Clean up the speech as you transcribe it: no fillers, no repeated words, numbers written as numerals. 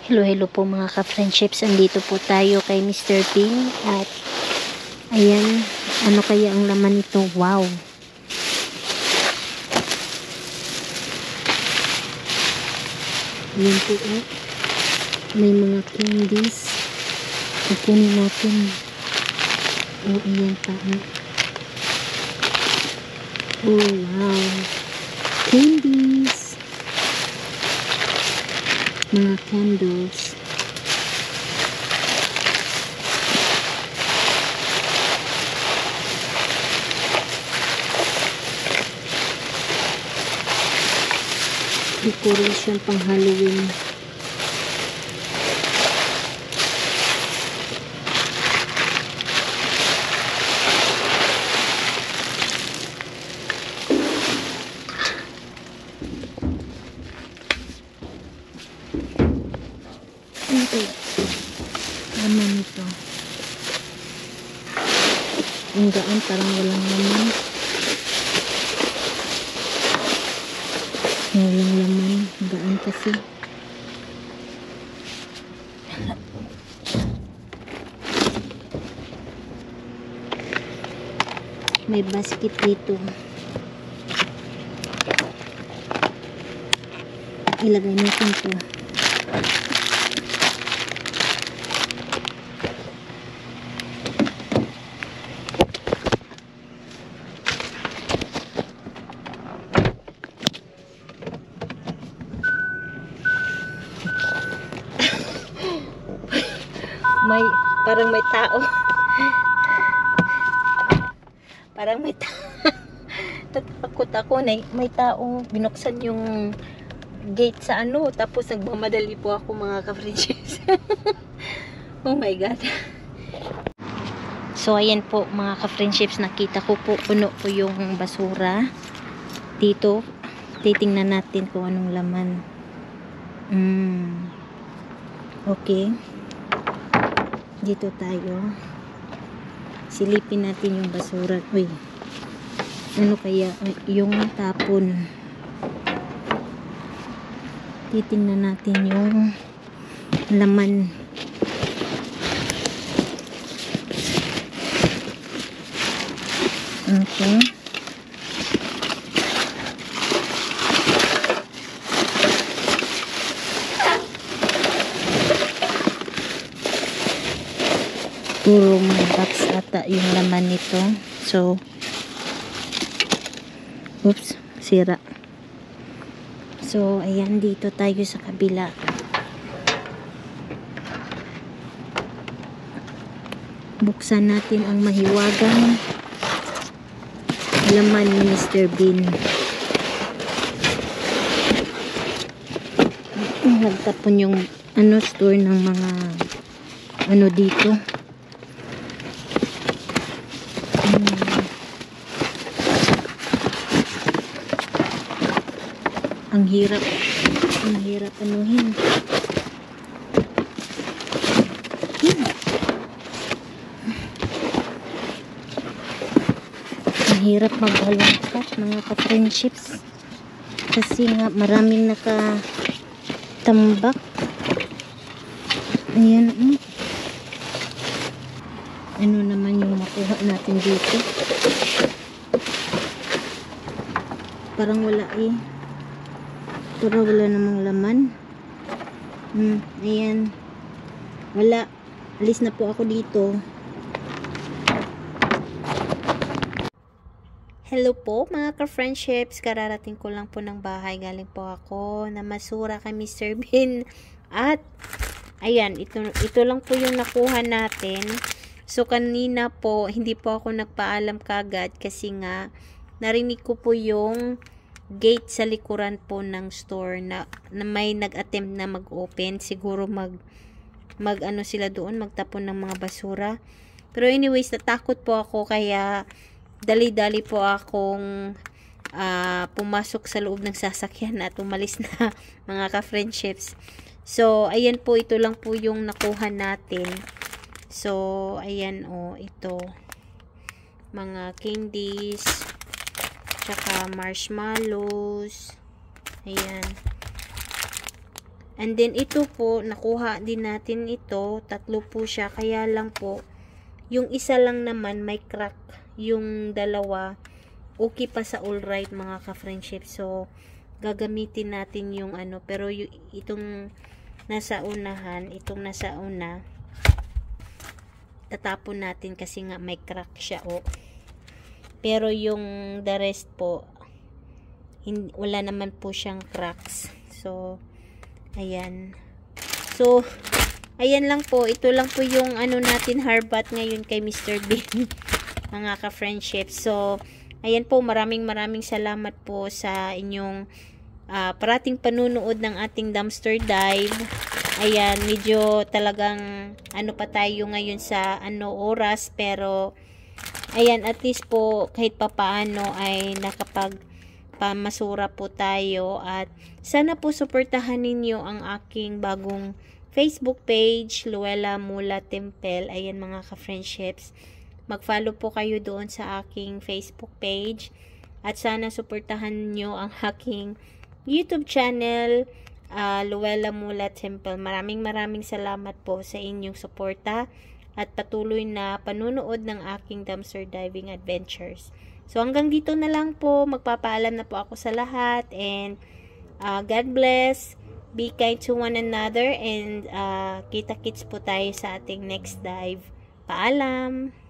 Hello, hello po mga ka-friendships. Andito po tayo kay Mr. Bean. At ayan, ano kaya ang laman nito? Wow! Ayan po eh. May mga candies. Kukunin natin. Oh, ayan pa eh. Oh, wow! Candies! Mga candles. Decoration pang Halloween. Ito. Laman ito. Ang gaan, parang walang laman. Walang laman. Gaan kasi. May basket dito. Ilagay natin ito. Parang may tao. Parang may tao. Tatakot ako na may tao. Binuksan yung gate sa ano. Tapos nagmamadali po ako mga ka-friendships. Oh my God. So ayan po mga ka-friendships. Nakita ko po puno po yung basura. Dito. Titingnan natin kung anong laman. Okay. Dito tayo. Silipin natin yung basura. Uy. Ano kaya yung tapon? Titingnan natin yung laman. Okay. Puro box ata yung laman nito. So, oops, sira. So, ayan, dito tayo sa kabila. Buksan natin ang mahiwagang laman ni Mr. Bean. Nagtapon yung store ng mga dito. Ang hirap anuhin. Ang hirap maghalongkat mga ka-friendships. Kasi nga maraming nakatambak. Ayan. Ano naman yung makuha natin dito? Parang wala eh. Pero wala namang laman. Ayan. Wala. Alis na po ako dito. Hello po mga ka-friendships. Kararating ko lang po ng bahay. Galing po ako na masura kay Mr. Bean. At ayan, ito lang po yung nakuha natin. So kanina po, hindi po ako nagpaalam kagad kasi nga narinig ko po yung gate sa likuran po ng store na may nag-attempt na mag-open. Siguro mag ano sila doon, magtapon ng mga basura. Pero anyways, natakot po ako kaya dali-dali po akong pumasok sa loob ng sasakyan at umalis na mga ka-friendships. So, ayan po, ito lang po yung nakuha natin. So, ayan ito. Mga candies. Tsaka marshmallows. Ayan. And then ito po, nakuha din natin ito. 3 po siya. Kaya lang po, yung isa lang naman may crack. Yung dalawa, okay pa sa alright mga ka-friendship. So, gagamitin natin yung ano. Pero itong nasa unahan, itong nasa una, tatapon natin kasi nga may crack siya. Pero yung the rest po, wala naman po siyang cracks. So, ayan. So, ayan lang po. Ito lang po yung ano natin harbat ngayon kay Mr. Bean. Mga ka-friendship. So, ayan po. Maraming salamat po sa inyong parating panunood ng ating dumpster dive. Ayan. Medyo talagang ano pa tayo ngayon sa oras. Pero, ayan. At least po kahit papaano ay pamasura po tayo at sana po suportahan ninyo ang aking bagong Facebook page, Luella Mula Temple. Ayan mga ka-friendships, mag-follow po kayo doon sa aking Facebook page at sana suportahan nyo ang aking YouTube channel, Luella Mula Temple. Maraming salamat po sa inyong suporta at patuloy na panunood ng aking dumpster diving adventures. So, hanggang dito na lang po. Magpapaalam na po ako sa lahat. And, God bless. Be kind to one another. And, kita-kits po tayo sa ating next dive. Paalam!